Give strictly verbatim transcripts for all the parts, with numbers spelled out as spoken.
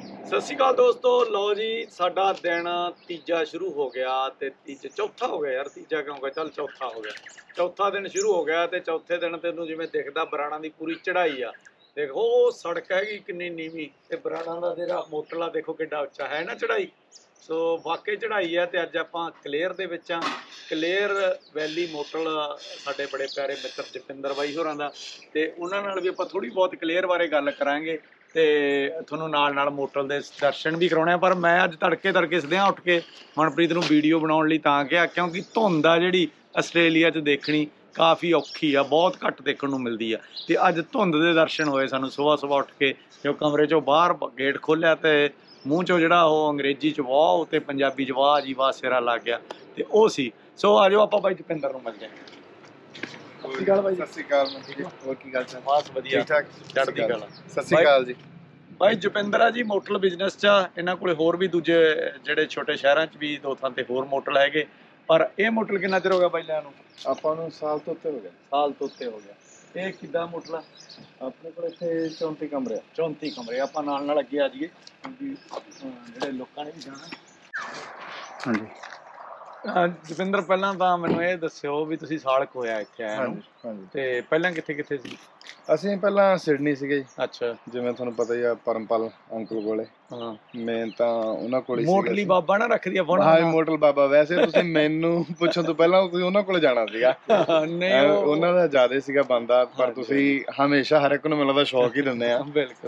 सत श्री अकाल दोस्तों, लो जी साडा दिन तीजा शुरू हो गया ते तीजे चौथा हो गया यार, तीजा क्यों गया, चल चौथा हो गया। चौथा दिन शुरू हो गया ते चौथे दिन तेनों जिवें दिखदा बराड़ा की पूरी चढ़ाई आ। देखो सड़क हैगी किन्नी नीवी ते बराड़ा दा जेहड़ा मोटला देखो किड्डा उच्चा है ना चढ़ाई। सो वाकई चढ़ाई है ते अज आपां कलेर दे विच आ। कलेर वैली मोटल साडे बड़े प्यारे मित्र जपिंदर बाई होरां दा ते उन्हां नाल भी आपां थोड़ी बहुत कलेर बारे गल करांगे ਤੇ ਤੁਹਾਨੂੰ ਨਾਲ ਨਾਲ ਮੋਟਲ ਦੇ ਦਰਸ਼ਨ ਵੀ ਕਰਾਉਣੇ ਆ। ਪਰ ਮੈਂ ਅੱਜ ਤੜਕੇ ਤੜਕੇ ਸਦਿਆਂ ਉੱਠ ਕੇ ਮਨਪ੍ਰੀਤ ਨੂੰ ਵੀਡੀਓ ਬਣਾਉਣ ਲਈ ਤਾਂ ਕਿਹਾ ਕਿਉਂਕਿ ਧੁੰਦ ਆ ਜਿਹੜੀ ਆਸਟ੍ਰੇਲੀਆ 'ਚ ਦੇਖਣੀ ਕਾਫੀ ਔਖੀ ਆ, ਬਹੁਤ ਘੱਟ ਦੇਖਣ ਨੂੰ ਮਿਲਦੀ ਆ। ਤੇ ਅੱਜ ਧੁੰਦ ਦੇ ਦਰਸ਼ਨ ਹੋਏ ਸਾਨੂੰ ਸੁਬਾਹ ਸੁਬਾਹ ਉੱਠ ਕੇ, ਜੋ ਕਮਰੇ 'ਚੋਂ ਬਾਹਰ ਗੇਟ ਖੋਲ੍ਹਿਆ ਤੇ ਮੂੰਹ 'ਚੋਂ ਜਿਹੜਾ ਉਹ ਅੰਗਰੇਜ਼ੀ 'ਚ ਵਾਹ ਤੇ ਪੰਜਾਬੀ 'ਚ ਵਾਹ ਜੀ ਵਾਹ ਸਿਰਾ ਲੱਗ ਗਿਆ ਤੇ ਉਹ ਸੀ। ਸੋ ਆ ਜਾਓ ਆਪਾਂ ਬਾਈ ਜਪਿੰਦਰ ਨੂੰ ਮਿਲਦੇ ਹਾਂ। ਸਤਿ ਸ਼੍ਰੀ ਅਕਾਲ ਬਾਈ। ਸਤਿ ਸ਼੍ਰੀ ਅਕਾਲ ਜੀ, ਹੋਰ ਕੀ ਗੱਲ ਚਾਲ? ਬਸ ਵਧੀਆ, ਠੀਕ ਠਾਕ, ਚੜ੍ਹਦੀ ਕਲਾ। ਸਤਿ ਸ਼੍ਰੀ ਅਕਾਲ ਜੀ। ਬਾਈ ਜਪਿੰਦਰ ਆ ਜੀ ਮੋਟਲ ਬਿਜ਼ਨਸ 'ਚ ਆ, ਇਹਨਾਂ ਕੋਲੇ ਹੋਰ ਵੀ ਦੂਜੇ ਜਿਹੜੇ ਛੋਟੇ ਸ਼ਹਿਰਾਂ 'ਚ ਵੀ ਦੋ ਥਾਂ ਤੇ ਹੋਰ ਮੋਟਲ ਹੈਗੇ। ਪਰ ਇਹ ਮੋਟਲ ਕਿੰਨਾ ਚਿਰ ਹੋ ਗਿਆ ਬਾਈ ਲਿਆਂ ਨੂੰ? ਆਪਾਂ ਨੂੰ ਸਾਲ ਤੋਂ ਉੱਤੇ ਹੋ ਗਿਆ। ਸਾਲ ਤੋਂ ਉੱਤੇ ਹੋ ਗਿਆ। ਇਹ ਕਿੱਦਾਂ ਮੋਟਲ ਆ? ਆਪਣੇ ਕੋਲ ਇੱਥੇ ਚੌਂਤੀ ਕਮਰੇ ਆ। ਚੌਂਤੀ ਕਮਰੇ। ਆਪਾਂ ਨਾਲ ਨਾਲ ਅੱਗੇ ਆ ਜਾਈਏ ਕਿਉਂਕਿ ਜਿਹੜੇ ਲੋਕਾਂ ਨੇ ਵੀ ਜਾਣਾ। ਹਾਂਜੀ ਜਪਿੰਦਰ ਪਹਿਲਾਂ ਤਾਂ ਮੈਨੂੰ ਇਹ ਦੱਸਿਓ ਵੀ ਤੁਸੀਂ ਸਾਲ ਕੁ ਹੋਇਆ ਇੱਥੇ ਆਇਆ ਨੂੰ, ਹਾਂਜੀ। ਤੇ ਪਹਿਲਾਂ ਕਿੱਥੇ ਕਿੱਥੇ ਸੀ? ਅਸੀਂ ਪਹਿਲਾਂ ਸਿਡਨੀ ਸੀਗੇ ਜੀ। ਅੱਛਾ, ਜਿਵੇਂ ਤੁਹਾਨੂੰ ਪਤਾ ਹੀ ਆ ਪਰਮਪਾਲ ਅੰਕਲ ਕੋਲੇ। ਹਾਂ ਮੇਨ ਤਾਂ ਉਹਨਾਂ ਕੋਲ ਹੀ ਮੋਟਲੀ ਬਾਬਾ ਨਾ ਰੱਖਦੀ ਆ ਫੋਨ। ਹਾਂ ਮੋਟਲ ਬਾਬਾ। ਵੈਸੇ ਤੁਸੀਂ ਮੈਨੂੰ ਪੁੱਛਣ ਤੋਂ ਪਹਿਲਾਂ ਤੁਸੀਂ ਉਹਨਾਂ ਕੋਲੇ ਜਾਣਾ ਸੀਗਾ। ਨਹੀਂ ਉਹਨਾਂ ਦਾ ਜ਼ਿਆਦਾ ਸੀਗਾ ਬੰਦਾ, ਪਰ ਤੁਸੀਂ ਹਮੇਸ਼ਾ ਹਰ ਇੱਕ ਨੂੰ ਮਿਲਣ ਦਾ ਸ਼ੌਕ ਹੀ ਦਿੰਦੇ ਆ। ਬਿਲਕੁਲ।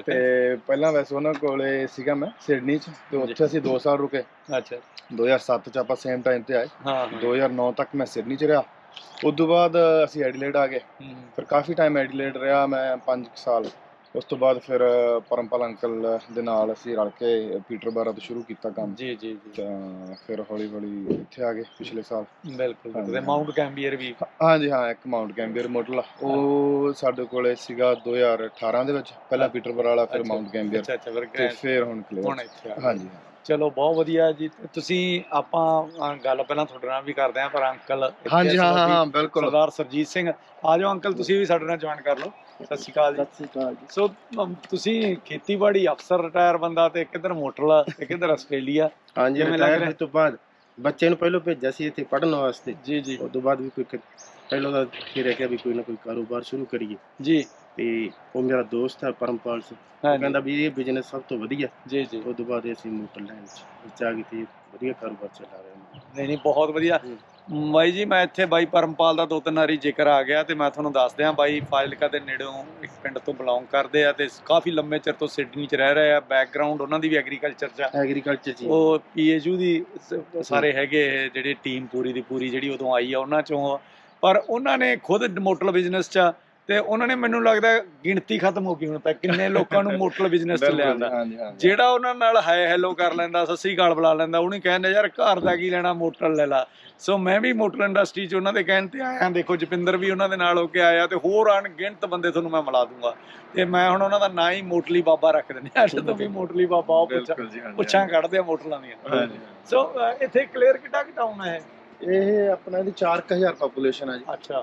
ਤੇ ਪਹਿਲਾਂ ਵੈਸੇ ਉਹਨਾਂ ਕੋਲੇ ਸੀਗਾ ਮੈਂ ਸਿਡਨੀ 'ਚ, ਤੇ ਉੱਥੇ ਅਸੀਂ ਦੋ ਸਾਲ ਰੁਕੇ। ਅੱਛਾ, ਦੋ ਹਜ਼ਾਰ ਸੱਤ 'ਚ ਆਪਾਂ ਸੇਮ ਟਾਈਮ ਤੇ ਆਏ। ਹਾਂ ਦੋ ਹਜ਼ਾਰ ਨੌ ਤੱਕ ਮੈਂ ਸਿਡਨੀ 'ਚ ਰਿਹਾ। ਉਸ ਤੋਂ ਬਾਅਦ ਅਸੀਂ ਐਡੀਲੇਡ ਆ ਗਏ। ਫਿਰ ਕਾਫੀ ਟਾਈਮ ਐਡੀਲੇਡ ਰਿਹਾ ਮੈਂ, ਪੰਜ ਸਾਲ। ਉਸ ਤੋਂ ਬਾਅਦ ਫਿਰ ਪਰਮਪਾਲ ਅੰਕਲ ਦੇ ਨਾਲ ਅਸੀਂ ਰਲ ਕੇ ਪੀਟਰਬਰਾ ਤੋਂ ਸ਼ੁਰੂ ਕੀਤਾ ਕੰਮ। ਜੀ ਜੀ ਜੀ। ਤਾਂ ਫਿਰ ਹੌਲੀ ਹੌਲੀ ਇੱਥੇ ਆ ਗਏ ਪਿਛਲੇ ਸਾਲ। ਬਿਲਕੁਲ। ਤੇ ਮਾਊਂਟ ਕੈਂਬੀਅਰ ਵੀ? ਹਾਂਜੀ ਹਾਂ, ਇੱਕ ਮਾਊਂਟ ਕੈਂਬੀਅਰ ਮੋਟਲ ਉਹ ਸਾਡੇ ਕੋਲੇ ਸੀਗਾ ਦੋ ਹਜ਼ਾਰ ਅਠਾਰਾਂ ਦੇ ਵਿੱਚ। ਪਹਿਲਾਂ ਪੀਟਰਬਰਾ ਵਾਲਾ, ਫਿਰ ਮਾਊਂਟ ਕੈਂਬੀਅਰ, ਤੇ ਫਿਰ ਹੁਣ ਕਲੇਰ। ਹਾਂਜੀ। ਚਲੋ ਬਹੁਤ ਵਧੀਆ ਜੀ। ਤੁਸੀਂ ਆਪਾਂ ਗੱਲ ਪਹਿਲਾਂ ਤੁਹਾਡੇ ਨਾਲ ਵੀ ਕਰਦੇ ਆਂ, ਪਰ ਅੰਕਲ ਹਾਂਜੀ ਹਾਂ ਹਾਂ ਬਿਲਕੁਲ, ਸਰਦਾਰ ਸਰਜੀਤ ਸਿੰਘ ਆ ਜਾਓ ਅੰਕਲ, ਤੁਸੀਂ ਵੀ ਸਾਡੇ ਨਾਲ ਜੁਆਇਨ ਕਰ ਲਓ। ਸਤਿ ਸ਼੍ਰੀ ਅਕਾਲ ਜੀ। ਸਤਿ ਸ਼੍ਰੀ ਅਕਾਲ ਜੀ। ਸੋ ਤੁਸੀਂ ਖੇਤੀਬਾੜੀ ਅਫਸਰ ਰਿਟਾਇਰ ਬੰਦਾ ਤੇ ਕਿੱਧਰ ਮੋਟਲ ਤੇ ਕਿੱਧਰ ਆਸਟ੍ਰੇਲੀਆ। ਹਾਂਜੀ, ਰਿਟਾਇਰ ਤੋਂ ਬਾਅਦ ਬੱਚੇ ਨੂੰ ਪਹਿਲਾਂ ਭੇਜਿਆ ਸੀ ਇੱਥੇ ਪੜ੍ਹਨ ਵਾਸਤੇ। ਜੀ ਜੀ। ਉਸ ਤੋਂ ਬਾਅਦ ਵੀ ਕੋਈ ਪਹਿਲਾਂ ਤਾਂ ਫਿਰ ਰਹਿ ਗਿਆ ਵੀ ਕੋਈ ਨਾ ਕੋਈ ਕਾਰੋਬਾਰ ਸ਼ੁਰੂ ਕਰੀਏ ਜੀ। ਤੇ ਉਹ ਮੇਰਾ ਦੋਸਤ ਹੈ ਪਰਮਪਾਲ ਸਿੰਘ, ਉਹ ਕਹਿੰਦਾ ਵੀ ਇਹ ਬਿਜ਼ਨਸ ਸਭ ਤੋਂ ਵਧੀਆ। ਜੀ ਜੀ। ਉਸ ਤੋਂ ਬਾਅਦ ਅਸੀਂ ਮੋਟਰ ਲਾਈਨ 'ਚ ਆ ਗਏ ਤੇ ਵਧੀਆ ਕਾਰੋਬਾਰ ਚੱਲ ਰਿਹਾ। ਨਹੀਂ ਨਹੀਂ, ਬਹੁਤ ਵਧੀਆ ਬਾਈ ਜੀ। ਮੈਂ ਇੱਥੇ ਬਾਈ ਪਰਮਪਾਲ ਦਾ ਦੋ ਤਿੰਨ ਵਾਰੀ ਜ਼ਿਕਰ ਆ ਗਿਆ ਤੇ ਮੈਂ ਤੁਹਾਨੂੰ ਦੱਸ ਦਿਆਂ, ਬਾਈ ਫਾਜ਼ਿਲਕਾ ਦੇ ਨੇੜਿਓਂ ਇੱਕ ਪਿੰਡ ਤੋਂ ਬਿਲੋਂਗ ਕਰਦੇ ਆ ਤੇ ਕਾਫੀ ਲੰਮੇ ਚਿਰ ਤੋਂ ਸਿਡਨੀ 'ਚ ਰਹਿ ਰਹੇ ਆ। ਬੈਕਗਰਾਊਂਡ ਉਹਨਾਂ ਦੀ ਵੀ ਐਗਰੀਕਲਚਰ 'ਚ ਆ। ਐਗਰੀਕਲਚਰ 'ਚ ਉਹ ਪੀ ਐਚ ਯੂ ਦੀ ਸਾਰੇ ਹੈਗੇ ਜਿਹੜੀ ਟੀਮ ਪੂਰੀ ਦੀ ਪੂਰੀ ਜਿਹੜੀ ਉਦੋਂ ਆਈ ਆ ਉਹਨਾਂ 'ਚੋਂ। ਪਰ ਉਹਨਾਂ ਨੇ ਖੁਦ ਮੋਟਲ ਬਿਜ਼ਨਸ 'ਚ ਆ ਤੇ ਉਹਨਾਂ ਨੇ, ਮੈਨੂੰ ਲੱਗਦਾ ਗਿਣਤੀ ਖਤਮ ਹੋ ਗਈ ਹੁਣ ਤੱਕ ਕਿੰਨੇ ਲੋਕਾਂ ਨੂੰ ਮੋਟਲ ਬਿਜ਼ਨਸ 'ਚ ਲਿਆਂਦਾ। ਜਿਹੜਾ ਉਹਨਾਂ ਨਾਲ ਹਾਏ ਹੈਲੋ ਕਰ ਲੈਂਦਾ, ਸਤਿ ਸ਼੍ਰੀ ਅਕਾਲ ਬੁਲਾ ਲੈਂਦਾ, ਉਹਨੇ ਕਹਿੰਦੇ ਯਾਰ ਘਰ ਦਾ ਕੀ ਲੈਣਾ, ਮੋਟਲ ਲੈ ਲਾ। ਸੋ ਮੈਂ ਵੀ ਮੋਟਲ ਇੰਡਸਟਰੀ 'ਚ ਉਹਨਾਂ ਦੇ ਕਹਿਣ ਤੇ ਆਇਆ। ਦੇਖੋ ਜਪਿੰਦਰ ਵੀ ਉਹਨਾਂ ਦੇ ਨਾਲ ਹੋ ਕੇ ਆਇਆ ਤੇ ਹੋਰ ਅਣਗਿਣਤ ਬੰਦੇ ਤੁਹਾਨੂੰ ਮੈਂ ਮਿਲਾ ਦੂੰਗਾ। ਤੇ ਮੈਂ ਹੁਣ ਉਹਨਾਂ ਦਾ ਨਾਂ ਹੀ ਮੋਟਲੀ ਬਾਬਾ ਰੱਖ ਦਿੰਦੇ ਆ। ਜਦੋਂ ਵੀ ਮੋਟਲੀ ਬਾਬਾ ਉਹ ਪੁੱਛਾਂ ਪੁੱਛਾਂ ਕੱਢਦੇ ਆ ਮੋਟਲਾਂ ਦੀਆਂ। ਸੋ ਇੱਥੇ ਕਲੇਰ ਕਿੱਡਾ ਕਿ ਟਾਊਨ ਹੈ? ਇਹ ਆਪਣਾ ਇਹਦੀ ਚਾਰ ਕੁ ਹਜ਼ਾਰ ਪਾਪੂਲੇਸ਼ਨ ਆ ਜੀ। ਅੱਛਾ।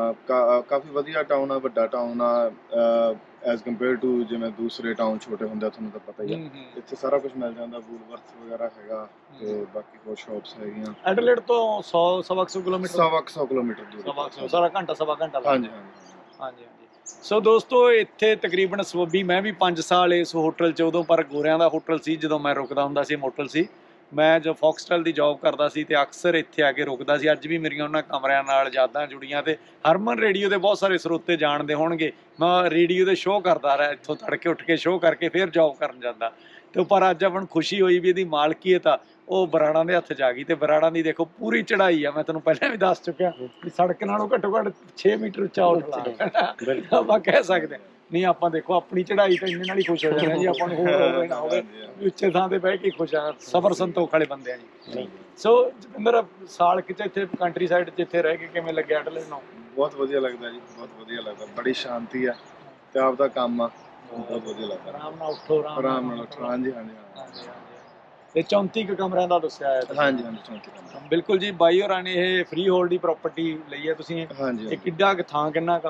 ਕਾਫੀ ਵਧੀਆ ਟਾਊਨ ਆ, ਵੱਡਾ ਟਾਊਨ ਆ ਐਜ਼ ਕੰਪੇਅਰ ਟੂ ਜਿਵੇਂ ਦੂਸਰੇ ਟਾਊਨ ਛੋਟੇ ਹੁੰਦੇ ਆ, ਤੁਹਾਨੂੰ ਤਾਂ ਪਤਾ ਹੀ ਆ। ਇੱਥੇ ਸਾਰਾ ਕੁਝ ਮਿਲ ਜਾਂਦਾ, ਵੂਲਵਰਥ ਵਗੈਰਾ ਹੈਗਾ ਤੇ ਬਾਕੀ ਹੋਰ ਸ਼ਾਪਸ ਹੈਗੀਆਂ। ਐਡੀਲੇਡ ਤੋਂ ਸੌ ਸਵਾ ਸੌ ਕਿਲੋਮੀਟਰ ਸਵਾ ਸੌ ਕਿਲੋਮੀਟਰ ਦੂਰ। ਸਵਾ ਸੌ ਸਾਰਾ ਘੰਟਾ ਸਵਾ ਘੰਟਾ। ਹਾਂਜੀ ਹਾਂਜੀ ਹਾਂਜੀ ਹਾਂਜੀ। ਸੋ ਦੋਸਤੋ ਇੱਥੇ ਤਕਰੀਬਨ ਸਵੱਬੀ ਮੈਂ ਵੀ ਪੰਜ ਸਾਲ ਇਸ ਹੋਟਲ 'ਚ, ਉਦੋਂ ਪਰ ਗੋਰਿਆਂ ਦਾ ਹੋਟਲ ਸੀ ਜਦੋਂ ਮੈਂ ਰੁਕਦਾ ਹੁੰਦਾ ਸੀ, ਮੋਟਲ ਸੀ। ਮੈਂ ਜੋ ਫੌਕਸਟਲ ਦੀ ਜੌਬ ਕਰਦਾ ਸੀ ਤੇ ਅਕਸਰ ਇੱਥੇ ਆ ਕੇ ਰੁਕਦਾ ਸੀ। ਅੱਜ ਵੀ ਮੇਰੀਆਂ ਉਹਨਾਂ ਕਮਰਿਆਂ ਨਾਲ ਯਾਦਾਂ ਜੁੜੀਆਂ ਤੇ ਹਰਮਨ ਰੇਡੀਓ ਦੇ ਬਹੁਤ ਸਾਰੇ ਸਰੋਤੇ ਜਾਣਦੇ ਹੋਣਗੇ। ਮੈਂ ਰੇਡੀਓ ਦੇ ਸ਼ੋਅ ਕਰਦਾ ਰਿਹਾ, ਇੱਥੋਂ ਤੜਕੇ ਉੱਠ ਕੇ ਸ਼ੋਅ ਕਰਕੇ ਫਿਰ ਜੌਬ ਕਰਨ ਜਾਂਦਾ। ਤੇ ਪਰ ਅੱਜ ਆਪਾਂ ਨੂੰ ਖੁਸ਼ੀ ਹੋਈ ਵੀ ਇਹਦੀ ਮਾਲਕੀਅਤ ਆ ਉਹ ਬਰਾੜਾਂ ਦੇ ਹੱਥ 'ਚ ਆ ਗਈ। ਤੇ ਬਰਾੜਾਂ ਦੀ ਦੇਖੋ ਪੂਰੀ ਚੜ੍ਹਾਈ ਆ। ਮੈਂ ਤੁਹਾਨੂੰ ਪਹਿਲਾਂ ਵੀ ਦੱਸ ਚੁੱਕਿਆ ਵੀ ਸੜਕ ਨਾਲੋਂ ਘੱਟੋ ਘੱਟ ਛੇ ਮੀਟਰ ਉੱਚਾ ਹੋਟਲ ਆਪਾਂ ਕਹਿ ਸਕਦੇ ਹਾਂ। ਨਹੀਂ ਆਪਾਂ ਦੇਖੋ ਆਪਣੀ ਚੜ੍ਹਾਈ ਤਾਂ ਇੰਨੇ ਨਾਲ ਹੀ ਖੁਸ਼ ਹੋ ਜਾਣਾ ਜੀ। ਆਪਾਂ ਨੂੰ ਹੋਰ ਹੋਵੇ ਨਾ ਹੋਵੇ, ਉੱਚੇ ਥਾਂ ਤੇ ਬਹਿ ਕੇ ਖੁਸ਼ ਆ। ਸਬਰ ਸੰਤੋਖ ਵਾਲੇ ਬੰਦੇ ਆ ਜੀ। ਸੋ ਜਪਿੰਦਰ ਸਾਲ ਕਿਤੇ ਇੱਥੇ ਕੰਟਰੀ ਸਾਈਡ ਜਿੱਥੇ ਰਹਿ ਕੇ ਕਿਵੇਂ ਲੱਗਿਆ ਐਡੀਲੇਡ ਨੂੰ? ਬਹੁਤ ਵਧੀਆ ਲੱਗਦਾ ਜੀ, ਬਹੁਤ ਵਧੀਆ ਲੱਗਦਾ। ਬੜੀ ਸ਼ਾਂਤੀ ਆ ਤੇ ਆਪਦਾ ਕੰਮ ਆ, ਬਹੁਤ ਵਧੀਆ ਲੱਗਦਾ। ਆਰਾਮ ਨਾਲ ਉੱਠੋ, ਆਰਾਮ ਨਾਲ ਉੱਠੋ। ਹਾਂਜੀ ਹਾਂਜੀ ਹਾਂਜੀ। ਤੇ ਚੌਂਤੀ ਕੁ ਕਮਰਿਆਂ ਦਾ ਦੱਸਿਆ ਹੈ? ਹਾਂਜੀ ਹਾਂਜੀ, ਚੌਂਤੀ ਕਮਰੇ। ਬਿਲਕੁਲ ਜੀ। ਬਾਈ ਹੋਰਾਂ ਨੇ ਇਹ ਫਰੀ ਹੋਲਡ ਦੀ ਪ੍ਰਾਪਰਟੀ ਲਈ ਹੈ ਤੁਸੀਂ। ਹਾਂਜੀ। ਇਹ ਕਿੱਡਾ ਕੁ ਥਾਂ, ਕਿੰਨਾ ਕੁ?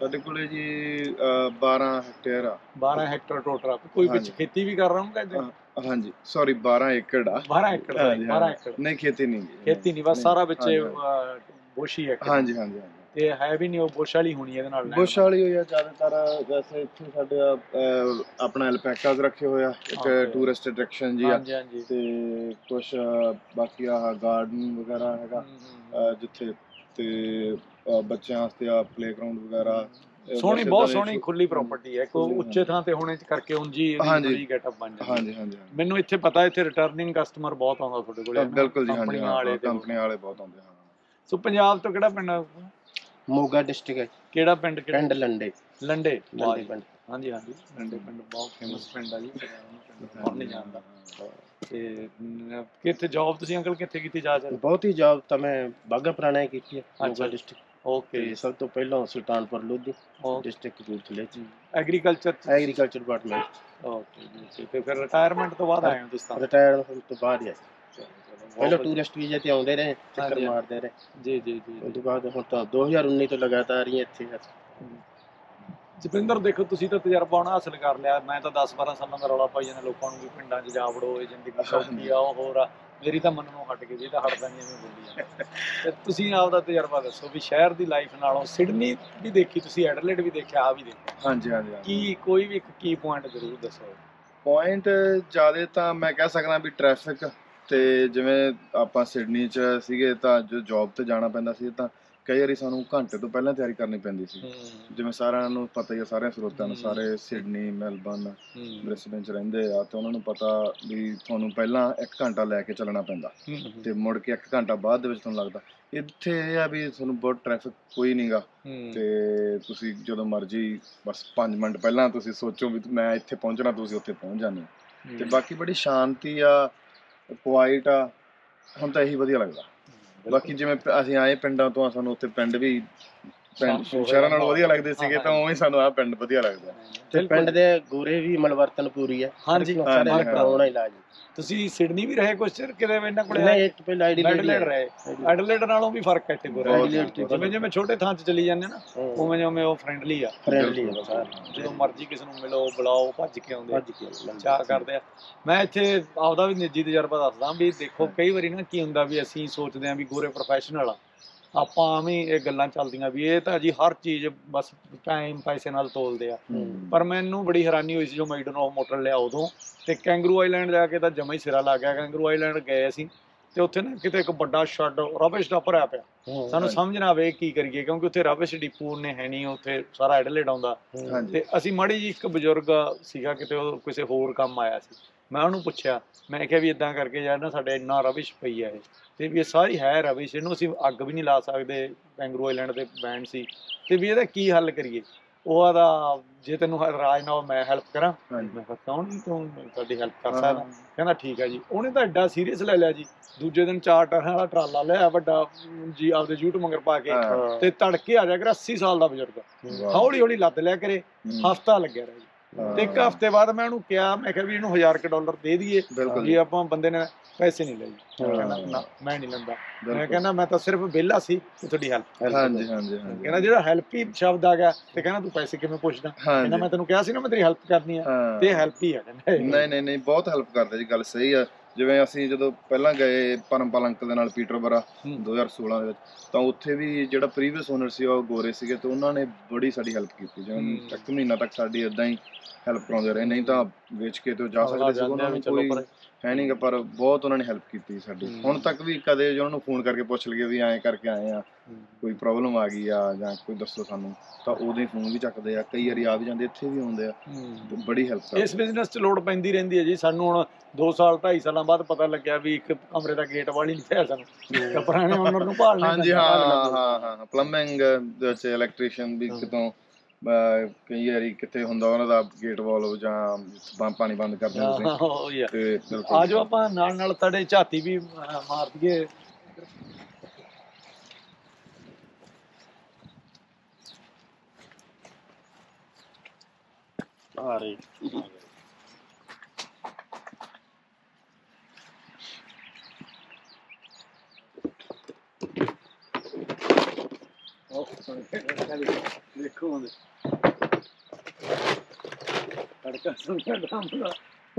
ਸਾਡੇ ਕੋਲੇ ਜੀ ਬਾਰਾਂ ਹੈਕਟੇਅਰ ਆ। ਬਾਰਾਂ ਹੈਕਟਰ ਟੋਟਲ ਕੋਈ ਵਿੱਚ ਹਾਂਜੀ। ਖੇਤੀ ਵੀ ਕਰ ਰਹਾ ਹੂੰ ਕਹਿੰਦੇ? ਅ, ਹਾਂਜੀ ਸੌਰੀ ਬਾਰਾਂ ਏਕੜ ਆ। ਬਾਰਾਂ ਏਕੜ ਹਾਂਜੀ ਬਾਰਾਂ ਹਾਂ ਏਕੜ ਨਹੀਂ ਖੇਤੀ ਨਹੀਂ ਗੀ, ਖੇਤੀ ਨਹੀਂ, ਬਸ ਨਹੀਂ, ਸਾਰਾ ਵਿੱਚ ਹਾਂਜੀ, ਹਾਂਜੀ। ਬੁਸ਼ ਹੀ ਹੈ ਇੱਕ ਹਾਂਜੀ ਹਾਂਜੀ ਹਾਂਜੀ ਤੇ ਹੈ ਵੀ ਨਹੀਂ ਉਹ ਬੁਸ਼ ਵਾਲੀ ਹੋਣੀ ਇਹਦੇ ਨਾਲ ਬੁਸ਼ ਵਾਲੀ ਹੋਈ ਆ ਜ਼ਿਆਦਾਤਰ। ਵੈਸੇ ਇੱਥੇ ਸਾਡੇ ਆ, ਅਹ, ਆਪਣਾ ਐਲਪੈਕਾਸ ਰੱਖੇ ਹੋਏ ਆ, ਇੱਕ Okay. ਟੂਰਿਸਟ ਅਟਰੈਕਸ਼ਨ ਜੀ ਆ, ਹਾਂਜੀ ਹਾਂਜੀ ਤੇ ਕੁਛ ਬਾਕੀ ਆਹ ਗਾਰਡਨ ਵਗੈਰਾ ਹੈਗਾ ਹਮ, ਹਮ, ਅਹ, ਜਿੱਥੇ ਤੇ ਅਹ, ਬੱਚਿਆਂ ਵਾਸਤੇ ਆ ਪਲੇਗਰਾਉਂਡ ਵਗੈਰਾ। ਹਮ। ਸੋਹਣੀ, ਬਹੁਤ ਸੋਹਣੀ ਖੁੱਲੀ ਪ੍ਰਾਪਰਟੀ ਹੈ, ਕੋਈ ਖੁੱਲੀ, ਉੱਚੇ ਥਾਂ ਤੇ ਹੋਣੇ ਕਰਕੇ ਉਂਝੀ ਇਹਦੀ ਹਾਂਜੀ। ਥੋੜੀ ਗੈਟਅਪ ਬਣ ਜਾਂਦੀ ਹੈ। ਹਾਂਜੀ ਹਾਂਜੀ ਹਾਂਜੀ ਮੈਨੂੰ ਇੱਥੇ ਪਤਾ ਇੱਥੇ ਰਿਟਰਨਿੰਗ ਕਸਟਮਰ ਬਹੁਤ ਆਉਂਦਾ ਤੁਹਾਡੇ ਕੋਲੇ ਅਹ, ਨਾ, ਬਿਲਕੁਲ ਜੀ, ਹਾਂਜੀ ਕੰਪਨੀਆਂ ਹਾਂ ਵਾਲੇ ਤੇ ਕੰਪਨੀ ਵਾਲੇ ਬਹੁਤ ਆਉਂਦੇ ਹਾਂ। ਸੋ ਪੰਜਾਬ ਤੋਂ ਕਿਹੜਾ ਪਿੰਡ ਆ? ਮੋਗਾ ਡਿਸਟ੍ਰਿਕਟ ਹੈ, ਕਿਹੜਾ ਪਿੰਡ? ਕਿਹੜਾ ਪਿੰਡ ਲੰਡੇ। ਲੰਡੇ। ਵਾਹ ਲੰਡੇ ਜੀ। ਪਿੰਡ। ਹਾਂਜੀ ਹਾਂਜੀ ਲੰਡੇ ਪਿੰਡ ਬਹੁਤ ਫੇਮਸ ਪਿੰਡ ਆ ਜੀ, ਕੌਣ ਨਹੀਂ ਜਾਣਦਾ। ਤੇ ਅਮ, ਕਿੱਥੇ ਜੌਬ ਤੁਸੀਂ ਅੰਕਲ ਕਿੱਥੇ ਕੀਤੀ ਜਾ ਚਲ? ਬਹੁਤ ਹੀ ਜੌਬ ਤਾਂ ਮੈਂ ਬਾਘਾ ਪੁਰਾਣਾ ਹੀ ਕੀਤੀ ਹੈ, ਅੱਛਾ ਮੋਗਾ ਜੀ। ਡਿਸਟ੍ਰਿਕਟ। ਓਕੇ ਤੇ ਸਭ ਤੋਂ ਪਹਿਲਾਂ ਸੁਲਤਾਨਪੁਰ ਲੋਧੀ ਓਕੇ ਡਿਸਟ੍ਰਿਕਟ ਕਪੂਰਥਲੇ ਚ ਐਗਰੀਕਲਚਰ ਚ? Agriculture department. Okay ji okay. ਤੇ ਫਿਰ ਰਿਟਾਇਰਮੈਂਟ ਤੋਂ ਬਾਅਦ ਆਏ ਹੋ ਤੁਸੀਂ ਤਾਂ? ਰਿਟਾਇਰ ਹੋਣ ਤੋਂ ਬਾਅਦ ਹੀ ਆਏ। ਚਲੋ, ਚਲੋ, ਬਹੁਤ ਪਹਿਲਾਂ ਵਧੀਆ। ਟੂਰਿਸਟ ਵੀਜ਼ੇ ਤੇ ਆਉਂਦੇ ਰਹੇ, ਚੱਕਰ ਹਾਂਜੀ, ਮਾਰਦੇ ਰਹੇ। ਜੀ ਜੀ ਜੀ ਉਸ ਜੀ। ਤੋਂ ਬਾਅਦ ਹੁਣ ਤਾਂ ਦੋ ਹਜ਼ਾਰ ਉੱਨੀ ਤੋਂ ਲਗਾਤਾਰ ਹੀ ਇੱਥੇ ਹਾਂ। ਜਤਿੰਦਰ ਦੇਖੋ ਤੁਸੀਂ ਤਾਂ ਤਜਰਬਾ ਹੁਣ ਹਾਸਲ ਕਰ ਲਿਆ, ਮੈਂ ਤਾਂ ਦਸ ਬਾਰਾਂ ਸਾਲਾਂ ਦਾ ਰੌਲਾ ਪਾਈ ਜਾਂਦਾ ਲੋਕਾਂ ਨੂੰ ਵੀ ਪਿੰਡਾਂ 'ਚ ਜਾ ਵੜੋ, ਇਹ ਜ਼ਿੰਦਗੀ ਸੌਖੀ ਆ ਉਹ ਹੋਰ ਆ। ਮੇਰੀ ਤਾਂ ਮੰਨਣੋਂ ਹਟ ਗਈ, ਇਹ ਤਾਂ ਹਟਦਾ ਨਹੀਂ ਐਵੇਂ ਬੋਲੀ ਜਾਂਦਾ। ਤੇ ਤੁਸੀਂ ਆਪਦਾ ਤਜਰਬਾ ਦੱਸੋ ਵੀ ਸ਼ਹਿਰ ਦੀ ਲਾਈਫ ਨਾਲੋਂ ਸਿਡਨੀ ਵੀ ਦੇਖੀ ਤੁਸੀਂ, ਐਡਲੇਡ ਵੀ ਦੇਖਿਆ, ਆ ਵੀ ਦੇਖਿਆ, ਹਾਂਜੀ ਹਾਂਜੀ ਹਾਂਜੀ। ਕੀ ਕੋਈ ਵੀ ਇੱਕ ਕੀ ਪੁਆਇੰਟ ਜ਼ਰੂਰ ਦੱਸੋ। ਪੁਆਇੰਟ ਜ਼ਿਆਦਾ ਤਾਂ ਮੈਂ ਕਹਿ ਸਕਦਾ ਵੀ ਟ੍ਰੈਫਿਕ, ਤੇ ਜਿਵੇਂ ਆਪਾਂ ਸਿਡਨੀ 'ਚ ਸੀਗੇ ਤਾਂ ਜੋ ਜੌਬ ਤੇ ਜਾਣਾ ਪੈਂਦਾ ਸੀ ਤਾਂ ਕਈ ਵਾਰੀ ਸਾਨੂੰ ਘੰਟੇ ਤੋਂ ਪਹਿਲਾਂ ਤਿਆਰੀ ਕਰਨੀ ਪੈਂਦੀ ਸੀ। ਜਿਵੇਂ ਸਾਰਿਆਂ ਨੂੰ ਪਤਾ ਹੀ ਆ, ਸਾਰਿਆਂ ਸਰੋਤਿਆਂ ਨੂੰ, ਸਾਰੇ ਸਿਡਨੀ, ਮੈਲਬਰਨ, ਬ੍ਰਿਸਬੇਨ 'ਚ ਰਹਿੰਦੇ ਆ ਤੇ ਉਹਨਾਂ ਨੂੰ ਪਤਾ ਵੀ ਤੁਹਾਨੂੰ ਪਹਿਲਾਂ ਇੱਕ ਘੰਟਾ ਲੈ ਕੇ ਚੱਲਣਾ ਪੈਂਦਾ ਤੇ ਮੁੜ ਕੇ ਇੱਕ ਘੰਟਾ ਬਾਅਦ ਦੇ ਵਿੱਚ ਤੁਹਾਨੂੰ ਲੱਗਦਾ। ਇੱਥੇ ਇਹ ਆ ਵੀ ਤੁਹਾਨੂੰ ਬਹੁਤ ਟ੍ਰੈਫਿਕ ਕੋਈ ਨਹੀਂ ਗਾ, ਤੇ ਤੁਸੀਂ ਜਦੋਂ ਮਰਜ਼ੀ ਬਸ ਪੰਜ ਮਿੰਟ ਪਹਿਲਾਂ ਤੁਸੀਂ ਸੋਚੋ ਵੀ ਮੈਂ ਇੱਥੇ ਪਹੁੰਚਣਾ, ਤੁਸੀਂ ਉੱਥੇ ਪਹੁੰਚ ਜਾਂਦੇ ਹੋ। ਤੇ ਬਾਕੀ ਬੜੀ ਸ਼ਾਂਤੀ ਆ, ਕੁਆਇਟ ਆ, ਹੁਣ ਤਾਂ ਇਹੀ ਵਧੀਆ ਲੱਗਦਾ। ਬਾਕੀ ਜਿਵੇਂ ਅਸੀਂ ਆਏ ਪਿੰਡਾਂ ਤੋਂ, ਸਾਨੂੰ ਉੱਥੇ ਪਿੰਡ ਵੀ ਪਿੰਡ ਸ਼ਹਿਰਾਂ ਨਾਲੋਂ ਵਧੀਆ ਲੱਗਦੇ ਸੀਗੇ, ਤਾਂ ਉਵੇਂ ਸਾਨੂੰ ਆਹ ਪਿੰਡ ਵਧੀਆ ਲੱਗਦਾ। ਤੇ ਪਿੰਡ ਦੇ ਗੋਰੇ ਵੀ ਮਿਲਵਰਤਨ ਪੂਰੀ ਹੈ। ਹਾਂਜੀ ਸਾਰੇ ਕਰਾਉਣਾ ਇਲਾਜ। ਤੁਸੀਂ ਸਿਡਨੀ ਵੀ ਰਹੇ ਕੁਛ ਚਿਰ ਕਿਤੇ ਇਹਨਾਂ ਕੋਲੇ? ਨਹੀਂ, ਇੱਕ ਪਹਿਲਾਂ ਐਡੀਲੇਡ ਰਹੇ। ਐਡੀਲੇਡ ਨਾਲੋਂ ਵੀ ਫਰਕ ਹੈ ਇੱਥੇ ਗੋਰੇ। ਜਿਵੇਂ ਜਿਵੇਂ ਛੋਟੇ ਥਾਂ 'ਚ ਚਲੀ ਜਾਂਦੇ ਨਾ, ਉਵੇਂ ਜਿਵੇਂ ਉਹ ਫਰੈਂਡਲੀ ਆ, ਫਰੈਂਡਲੀ ਆ, ਜਦੋਂ ਮਰਜ਼ੀ ਕਿਸੇ ਨੂੰ ਮਿਲੋ, ਬੁਲਾਓ, ਭੱਜ ਕੇ ਆਉਂਦੇ ਆ, ਚਾਹ ਕਰਦੇ ਆ। ਮੈਂ ਇੱਥੇ ਆਪਦਾ ਵੀ ਨਿੱਜੀ ਤਜਰਬਾ ਦੱਸਦਾ ਵੀ ਦੇਖੋ ਕਈ ਵਾਰੀ ਨਾ ਕੀ ਹੁੰਦਾ ਵੀ ਅਸੀਂ ਸੋਚਦੇ ਹਾਂ ਵੀ ਗੋਰੇ ਪ੍ਰੋਫੈਸ਼ਨਲ ਆ, ਆਪਾਂ ਵੀ ਇਹ ਗੱਲਾਂ ਚੱਲਦੀਆਂ ਵੀ ਇਹ ਤਾਂ ਜੀ ਹਰ ਚੀਜ਼ ਬਸ ਟਾਈਮ ਪੈਸੇ ਨਾਲ ਤੋਲਦੇ ਆ। ਪਰ ਮੈਨੂੰ ਬੜੀ ਹੈਰਾਨੀ ਹੋਈ ਸੀ ਜੋ ਮੈਕਡੋਨਲਡ ਮੋਟਰ ਲਿਆ ਉਦੋਂ, ਤੇ ਕੈਂਗਰੂ ਆਈਲੈਂਡ ਜਾ ਕੇ ਤਾਂ ਜਮਾ ਹੀ ਸਿਰਾ ਲੱਗ ਗਿਆ। ਕੈਂਗਰੂ ਆਈਲੈਂਡ ਗਏ ਅਸੀਂ ਤੇ ਉੱਥੇ ਨਾ ਕਿਤੇ ਇੱਕ ਵੱਡਾ ਸ਼ੈੱਡ ਰਬਿਸ਼ ਦਾ ਭਰਿਆ ਪਿਆ, ਸਾਨੂੰ ਸਮਝ ਨਾ ਆਵੇ ਕੀ ਕਰੀਏ ਕਿਉਂਕਿ ਉੱਥੇ ਰਬਿਸ਼ ਡਿਪੂ ਨੇ ਹੈ ਨਹੀਂ, ਉੱਥੇ ਸਾਰਾ ਐਡਲੇਡ ਆਉਂਦਾ। ਤੇ ਅਸੀਂ ਮਾੜੀ ਜੀ, ਇੱਕ ਬਜ਼ੁਰਗ ਸੀਗਾ ਕਿਤੇ ਉਹ ਕਿਸੇ ਹੋਰ ਕੰਮ ਆਇਆ ਸੀ, ਮੈਂ ਉਹਨੂੰ ਪੁੱਛਿਆ, ਮੈਂ ਕਿਹਾ ਵੀ ਇਦਾਂ ਕਰਕੇ ਯਾਰ ਨਾ ਸਾਡੇ ਇੰਨਾ ਰਬਿਸ਼ ਪਈ ਆ ਇਹ, ਤੇ ਵੀ ਇਹ ਸਾਰੀ ਹੈ ਰਬਿਸ਼, ਇਹਨੂੰ ਅਸੀਂ ਅੱਗ ਵੀ ਨਹੀਂ ਲਾ ਸਕਦੇ, ਕੈਂਗਰੂ ਆਈਲੈਂਡ ਤੇ ਬੈਂਡ ਸੀ, ਤੇ ਵੀ ਇਹਦਾ ਕੀ ਹੱਲ ਕਰੀਏ। ਉਹ ਆਦਾ ਜੇ ਤੈਨੂੰ ਰਾਜ ਨਾਲ ਮੈਂ ਹੈਲਪ ਕਰਾਂ। ਮੈਂ ਕਿਹਾ ਕੌਣ ਨਹੀਂ, ਤੂੰ ਤੁਹਾਡੀ ਹੈਲਪ ਕਰ ਸਕਦਾ। ਕਹਿੰਦਾ ਠੀਕ ਹੈ ਜੀ। ਉਹਨੇ ਤਾਂ ਐਡਾ ਸੀਰੀਅਸ ਲੈ ਲਿਆ ਜੀ, ਦੂਜੇ ਦਿਨ ਚਾਰ ਟਾਇਰਾਂ ਵਾਲਾ ਟਰਾਲਾ ਲਿਆ ਵੱਡਾ ਜੀ ਆਪਦੇ ਜੂਟ ਮੰਗਰ ਪਾ ਕੇ, ਤੇ ਤੜਕੇ ਆ ਜਾ ਕਰ, ਅੱਸੀ ਸਾਲ ਦਾ ਬਜ਼ੁਰਗ, ਹੌਲੀ ਹੌਲੀ ਲੱਦ ਲਿਆ ਕਰੇ। ਹਫ਼ਤਾ ਲੱਗਿਆ ਰਿਹਾ ਜੀ। ਤੇ ਇੱਕ ਹਫ਼ਤੇ ਬਾਅਦ ਮੈਂ ਉਹਨੂੰ ਕਿਹਾ, ਮੈਂ ਕਿਹਾ ਵੀ ਇਹਨੂੰ ਹਜ਼ਾਰ ਕੁ ਡਾਲਰ ਦੇ ਦਈਏ ਜੀ ਆਪਾਂ, ਬੰਦੇ ਨੇ ਪੈਸੇ ਨਹੀਂ ਲਏ। ਕਹਿੰਦਾ ਨਾ ਮੈਂ ਨਹੀਂ ਲੈਂਦਾ। ਮੈਂ ਕਹਿੰਦਾ ਮੈਂ ਤਾਂ ਸਿਰਫ ਵਿਹਲਾ ਸੀ ਤੇ ਤੁਹਾਡੀ ਹੈਲਪ। ਹਾਂਜੀ ਹਾਂਜੀ। ਕਹਿੰਦਾ ਜਿਹੜਾ ਹੈਲਪ ਹੀ ਸ਼ਬਦ ਆ ਗਿਆ, ਤੇ ਕਹਿੰਦਾ ਤੂੰ ਪੈਸੇ ਕਿਵੇਂ ਪੁੱਛਦਾ। ਕਹਿੰਦਾ ਮੈਂ ਤੈਨੂੰ ਕਿਹਾ ਸੀ ਨਾ ਮੈਂ ਤੇਰੀ ਹੈਲਪ ਕਰਨੀ ਆ, ਤੇ ਹੈਲਪ ਹੀ ਆ। ਨਹੀਂ ਨਹੀਂ ਨਹੀਂ, ਬਹੁਤ ਹੈਲਪ ਕਰਦੇ ਜੀ, ਗੱਲ ਸਹੀ ਆ। ਜਿਵੇਂ ਅਸੀਂ ਜਦੋਂ ਪਹਿਲਾਂ ਗਏ ਪਰਮਪਾਲ ਅੰਕਲ ਦੇ ਨਾਲ ਪੀਟਰਬਰਾ ਦੋ ਹਜ਼ਾਰ ਸੋਲਾਂ ਦੇ ਵਿੱਚ, ਤਾਂ ਉੱਥੇ ਵੀ ਜਿਹੜਾ ਪ੍ਰੀਵੀਅਸ ਓਨਰ ਸੀ ਉਹ ਗੋਰੇ ਸੀਗੇ, ਤੇ ਉਹਨਾਂ ਨੇ ਬੜੀ ਸਾਡੀ ਹੈਲਪ ਕੀਤੀ। ਜਿਵੇਂ ਇੱਕ ਮਹੀਨਾ ਤੱਕ ਸਾਡੀ ਏਦਾਂ ਹੀ ਹੈਲਪ ਕਰਾਉਂਦੇ ਰਹੇ, ਨਹੀਂ ਤਾਂ ਵੇਚ ਕੇ ਤੇ ਜਾ ਸਕਦੇ ਸੀ, ਉਹਨਾਂ ਨੂੰ ਕੋਈ ਹੈ ਨਹੀਂ ਗਾ, ਪਰ ਬਹੁਤ ਉਹਨਾਂ ਨੇ ਹੈਲਪ ਕੀਤੀ ਸਾਡੀ। ਹੁਣ ਤੱਕ ਵੀ ਕਦੇ ਜੇ ਉਹਨਾਂ ਨੂੰ ਫੋਨ ਕਰਕੇ ਪੁੱਛ ਲਈਏ ਵੀ ਐਂ ਕਰਕੇ ਆਏ ਆ, ਕੋਈ ਪ੍ਰੋਬਲਮ ਆ ਗਈ ਆ ਜਾਂ ਕੋਈ ਦੱਸੋ ਸਾਨੂੰ, ਤਾਂ ਉਦੋਂ ਹੀ ਫੋਨ ਵੀ ਚੱਕਦੇ ਆ, ਕਈ ਵਾਰੀ ਆ ਵੀ ਜਾਂਦੇ, ਇੱਥੇ ਵੀ ਆਉਂਦੇ ਆ, ਬੜੀ ਹੈਲਪ ਕਰਦੇ। ਇਸ ਬਿਜ਼ਨਸ 'ਚ ਲੋੜ ਪੈਂਦੀ ਰਹਿੰਦੀ ਹੈ ਜੀ। ਸਾਨੂੰ ਹੁਣ ਦੋ ਸਾਲ ਢਾਈ ਸਾਲਾਂ ਬਾਅਦ ਪਤਾ ਲੱਗਿਆ ਵੀ ਇੱਕ ਕਮਰੇ ਦਾ ਗੇਟ ਵਾਲੀ ਨਹੀਂ ਪਿਆ ਸਾਨੂੰ, ਪੁਰਾਣੇ ਓਨਰ ਨੂੰ ਭਾਲਣਾ। ਹਾਂਜੀ ਹਾਂ ਹਾਂ ਹਾਂ, ਪਲੰਬਿੰਗ ਦੇ ਵਿੱਚ ਇਲੈਕਟ੍ਰੀਸ਼ੀਅਨ ਵੀ ਕਿਤੋਂ ਕਈ ਵਾਰੀ ਕਿਤੇ ਹੁੰਦਾ ਉਹਨਾਂ ਦਾ ਗੇਟ ਵਾਲਵ ਜਾਂ ਪਾਣੀ ਬੰਦ ਕਰ ਦਿੰਦੇ ਸੀ। ਆ ਜਾਓ ਆਪਾਂ ਨਾਲ ਨਾਲ ਤੁਹਾਡੇ ਝਾਤੀ ਵੀ ਮਾਰ ਦਈਏ। ਆ ਰਹੀ ਦੇਖੋ ਦੇਖੋ ਆਉਂਦੇ ਤੜਕਾ ਸੁਣਿਆ ਡਰਮ ਦਾ।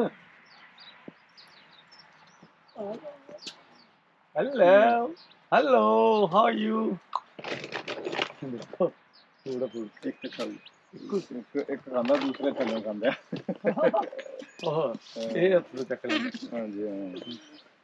Hello hello how are you. ਦੇਖੋ ਥੋੜਾ ਥੋੜਾ ਇੱਕ ਚੱਲ ਇੱਕ ਇੱਕ ਖਾਂਦਾ ਦੂਸਰੇ ਥੱਲੇ ਖਾਂਦਾ। ਉਹ ਇਹ ਹੱਥ ਚੱਕ ਲੈਂਦਾ। ਹਾਂਜੀ ਹਾਂ।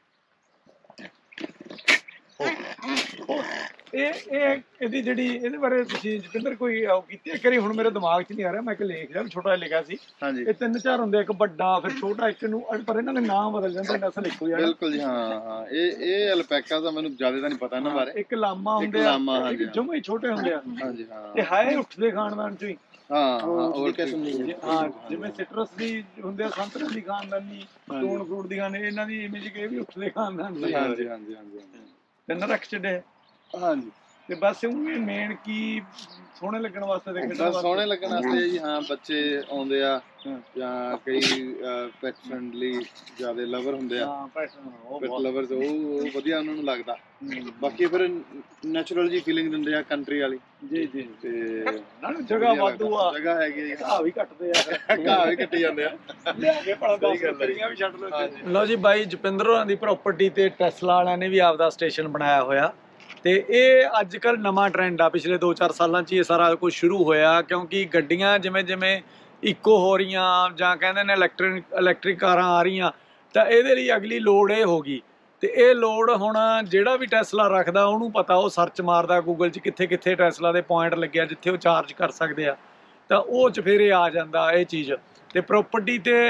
ਇਹ ਇਹ ਇਹਦੀ ਜਿਹੜੀ ਇਹਦੇ ਬਾਰੇ ਤੁਸੀਂ ਜਤਿੰਦਰ ਕੋਈ ਉਹ ਕੀਤੀ ਹੈ ਕਰੀ? ਹੁਣ ਮੇਰੇ ਦਿਮਾਗ 'ਚ ਨਹੀਂ ਆ ਰਿਹਾ। ਮੈਂ ਇੱਕ ਲੇਖ ਜਿਹਾ ਛੋਟਾ ਜਿਹਾ ਲਿਖਿਆ ਸੀ। ਹਾਂਜੀ ਇਹ ਤਿੰਨ ਚਾਰ ਹੁੰਦੇ, ਇੱਕ ਵੱਡਾ ਫਿਰ ਛੋਟਾ ਇੱਕ ਨੂੰ, ਪਰ ਇਹਨਾਂ ਦੇ ਨਾਮ ਬਦਲ ਜਾਂਦੇ, ਨਸਲ ਇੱਕੋ ਹੀ ਆ। ਬਿਲਕੁਲ ਜੀ ਹਾਂ ਹਾਂ। ਇਹ ਇਹ ਅਲਪੈਕਾ ਦਾ ਮੈਨੂੰ ਜ਼ਿਆਦਾ ਤਾਂ ਨਹੀਂ ਪਤਾ ਇਹਨਾਂ ਬਾਰੇ। ਇੱਕ ਲਾਮਾ ਹੁੰਦੇ ਆ, ਇੱਕ ਜਮਾਂ ਹੀ ਛੋਟੇ ਹੁੰਦੇ ਆ। ਹਾਂਜੀ ਹਾਂ। ਇਹ ਹੈ ਉੱਠਦੇ ਖਾਨਦਾਨ 'ਚੋਂ ਹੀ। ਹਾਂ ਹੋਰ ਕਿਸਮ ਦੀ ਹਾਂ, ਜਿਵੇਂ ਸਿਟਰਸ ਦੀ ਹੁੰਦੇ ਆ, ਸੰਤਰੇ ਦੀ ਖਾਨਦਾਨੀ, ਟੂਨ ਫਰੂਟ ਦੀ ਖਾਨ, ਇਹਨਾਂ ਦੀ ਇਮੇਜ ਕਿ ਇਹ ਵੀ ਉੱਠਦੇ ਖਾਨਦਾਨ ਦੀ। ਹਾਂਜੀ ਹਾਂਜੀ ਹਾਂਜੀ ਤਿੰਨ ਰੱਖ ਛੱਡੇ। ਹਾਂਜੀ ਤੇ ਬਸ ਉਹ ਮੇਨ ਕੀ ਸੋਹਣੇ ਲੱਗਣ ਵਾਸਤੇ ਦੇਖਦੇ ਬਸ ਸੋਹਣੇ ਲੱਗਣ ਵਾਸਤੇ ਜੀ ਹਾਂ। ਬੱਚੇ ਆਉਂਦੇ ਆ ਜਾਂ ਕਈ ਪੈਟ ਫ੍ਰੈਂਡਲੀ ਜ਼ਿਆਦਾ ਲਵਰ ਹੁੰਦੇ ਆ। ਹਾਂ ਪੈਟ ਲਵਰਸ ਉਹ ਵਧੀਆ ਉਹਨਾਂ ਨੂੰ ਲੱਗਦਾ। ਬਾਕੀ ਫਿਰ ਨੈਚੁਰਲ ਜੀ ਫੀਲਿੰਗ ਦਿੰਦੇ ਆ ਕੰਟਰੀ ਵਾਲੀ। ਜੀ ਜੀ ਤੇ ਨਾਲ ਜਗ੍ਹਾ ਵਾਧੂ ਆ, ਜਗ੍ਹਾ ਹੈਗੀ, ਘਾਹ ਵੀ ਕੱਟਦੇ ਆ, ਘਾਹ ਵੀ ਕੱਟੀ ਜਾਂਦੇ ਆ ਲਿਆ ਕੇ ਭਲਾ ਦਸ ਬੱਕਰੀਆਂ ਵੀ ਛੱਡ ਲਓ। ਲਓ ਜੀ ਬਾਈ ਜਪਿੰਦਰ ਹੋਰਾਂ ਦੀ ਪ੍ਰਾਪਰਟੀ ਤੇ ਟੈਸਲਾ ਵਾਲਿਆਂ ਨੇ ਵੀ ਆਪਦਾ ਸਟੇਸ਼ਨ ਬਣਾਇਆ ਹੋਇਆ ਤੇ ਇਹ ਅੱਜ ਕੱਲ੍ਹ ਨਵਾਂ ਟਰੈਂਡ ਆ। ਪਿਛਲੇ ਦੋ ਚਾਰ ਸਾਲਾਂ 'ਚ ਇਹ ਸਾਰਾ ਕੁਝ ਸ਼ੁਰੂ ਹੋਇਆ ਕਿਉਂਕਿ ਗੱਡੀਆਂ ਜਿਵੇਂ ਜਿਵੇਂ ਇਕੋ ਹੋ ਰਹੀਆਂ ਜਾਂ ਕਹਿੰਦੇ ਨੇ ਇਲੈਕਟ੍ਰਿਕ ਇਲੈਕਟ੍ਰਿਕ ਕਾਰਾਂ ਆ ਰਹੀਆਂ, ਤਾਂ ਇਹਦੇ ਲਈ ਅਗਲੀ ਲੋੜ ਇਹ ਹੋ ਗਈ। ਤੇ ਇਹ ਲੋੜ ਹੁਣ ਜਿਹੜਾ ਵੀ ਟੈਸਲਾ ਰੱਖਦਾ ਉਹਨੂੰ ਪਤਾ, ਉਹ ਸਰਚ ਮਾਰਦਾ ਗੂਗਲ 'ਚ ਕਿੱਥੇ ਕਿੱਥੇ ਟੈਸਲਾ ਦੇ ਪੁਆਇੰਟ ਲੱਗਿਆ ਜਿੱਥੇ ਉਹ ਚਾਰਜ ਕਰ ਸਕਦੇ ਆ, ਤਾਂ ਉਹ 'ਚ ਫਿਰ ਇਹ ਆ ਜਾਂਦਾ ਇਹ ਚੀਜ਼। ਤੇ ਪ੍ਰੋਪਰਟੀ ਤੇ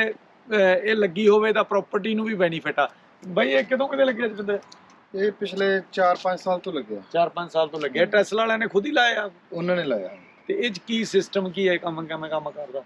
ਇਹ ਲੱਗੀ ਹੋਵੇ ਤਾਂ ਪ੍ਰੋਪਰਟੀ ਨੂੰ ਵੀ ਬੈਨੀਫਿਟ ਆ। ਬਈ ਇਹ ਕਦੋਂ ਕਦੇ ਲੱਗਿਆ ਜਤਿੰਦਰ? ਇਹ ਪਿਛਲੇ ਚਾਰ ਪੰਜ ਸਾਲ ਤੋਂ ਲੱਗਿਆ। ਚਾਰ ਪੰਜ ਸਾਲ ਤੋਂ ਲੱਗਿਆ। ਟੈਸਲਾ ਵਾਲਿਆਂ ਨੇ ਖੁਦ ਹੀ ਲਾਇਆ? ਉਹਨਾਂ ਨੇ ਲਾਇਆ। ਤੇ ਇਹ 'ਚ ਕੀ ਸਿਸਟਮ ਕੀ ਹੈ, ਕੰਮ ਕਿਵੇਂ ਕੰਮ ਕਰਦਾ?